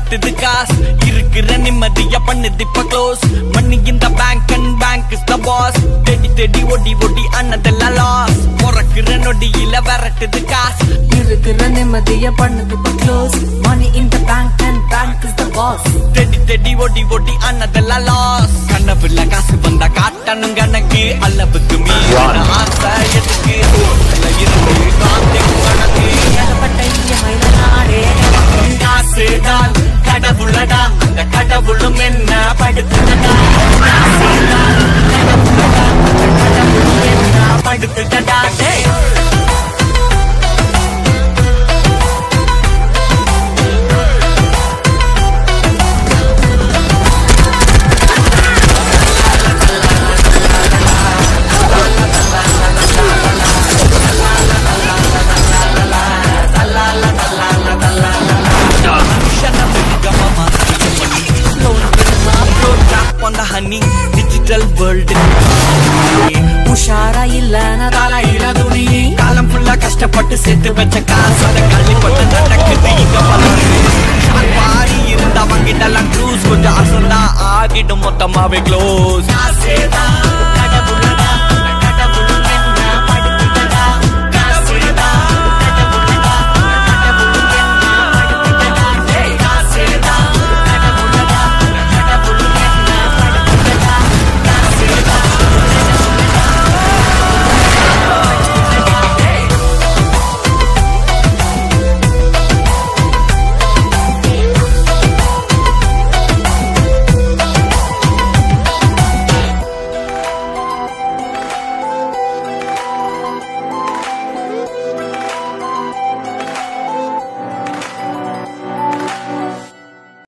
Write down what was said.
விரட்டுது காசு இருக்கிற நிம்மதிய பண்ணுது இப்ப க்ளோஸ் மணி இந்த bank and bank is the boss தேடி தேடி ஓடி ஓடி அண்ணதெல்லாம் லாஸ் முறக்குற நொடியில விரட்டுது காசு இருக்கிற நிம்மதிய பண்ணுது இப்ப க்ளோஸ் மணி இந்த bank and bank is the boss தேடி தேடி ஓடி ஓடி அண்ணதெல்லாம் லாஸ் கனவுல காசு வந்தா காட்டணும் கணக்கு அளவுக்கு மீறின ஆசை எதுக்கு இருந்து காந்தி கணக்கு காசுதான் கடவுளடா அந்த கடவுளும் என்ன படுத்துடா கடவுளும் என்ன படுத்துடா டிஜிட்டல் வேர்ல்டு உஷாரா இல்லனா தலையில துணி காலம் ஃபுல்லா கஷ்டப்பட்டு சேர்த்து வச்ச காசு அதை கள்ளிப்பட்டு நடக்குது இங்க பாரி இருந்தவங்கிட்டலாம் க்ரூஸ் கொஞ்சம் அசந்தா ஆகிடும் மொத்தமாவே க்ளோஸ்